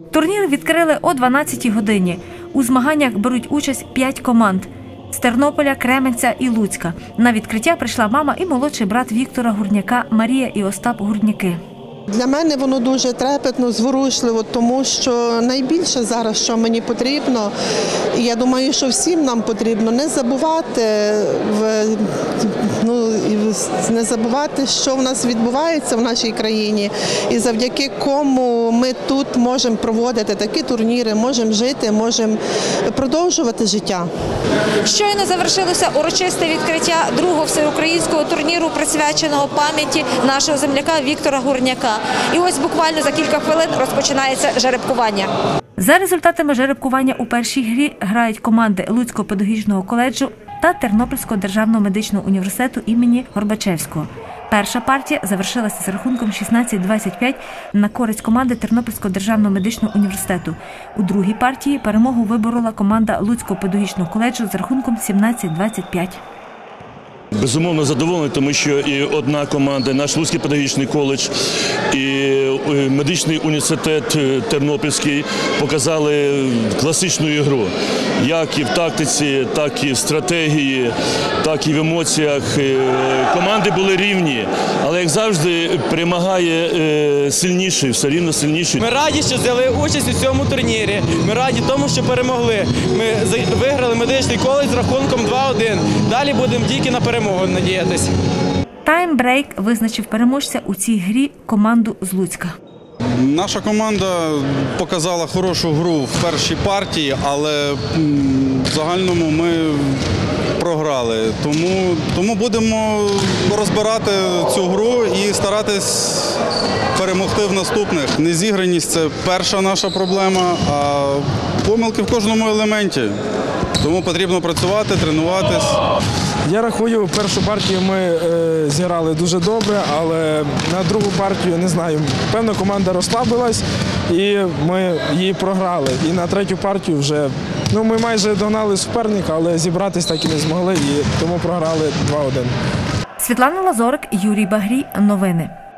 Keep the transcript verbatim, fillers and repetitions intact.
Турнір відкрили о дванадцятій годині. У змаганнях беруть участь п'ять команд – з Тернополя, Кременця і Луцька. На відкриття прийшла мама і молодший брат Віктора Гурняка Марія і Остап Гурняки. Для мене воно дуже трепетно, зворушливо, тому що найбільше зараз, що мені потрібно, і я думаю, що всім нам потрібно не забувати, ну, не забувати, що в нас відбувається в нашій країні, і завдяки кому ми тут можемо проводити такі турніри, можемо жити, можемо продовжувати життя. Щойно завершилося урочисте відкриття другого всеукраїнського турніру, присвяченого пам'яті нашого земляка Віктора Гурняка. І ось буквально за кілька хвилин розпочинається жеребкування. За результатами жеребкування у першій грі грають команди Луцького педагогічного коледжу та Тернопільського державного медичного університету імені Горбачевського. Перша партія завершилася з рахунком шістнадцять двадцять п'ять на користь команди Тернопільського державного медичного університету. У другій партії перемогу виборола команда Луцького педагогічного коледжу з рахунком сімнадцять двадцять п'ять. Безумовно задоволений, тому що і одна команда, наш Луцький педагогічний коледж, і медичний університет Тернопільський показали класичну ігру. Як і в тактиці, так і в стратегії, так і в емоціях. Команди були рівні, але, як завжди, перемагає сильніший, все рівно сильніший. Ми раді, що взяли участь у цьому турнірі. Ми раді тому, що перемогли. Ми виграли медичний коледж з рахунком два один. Далі будемо тільки на перемогу надіятися. Таймбрейк визначив переможця у цій грі команду з Луцька. Наша команда показала хорошу гру в першій партії, але в загальному ми програли. Тому, тому будемо розбирати цю гру і старатись перемогти в наступних. Незіграність – це перша наша проблема, а помилки в кожному елементі. Тому потрібно працювати, тренуватись. Я рахую, першу партію ми е, зіграли дуже добре, але на другу партію, не знаю, певно, команда розслабилась і ми її програли. І на третю партію вже, ну, ми майже догнали суперника, але зібратись так і не змогли, і тому програли два один. Світлана Лазорик, Юрій Багрій. Новини.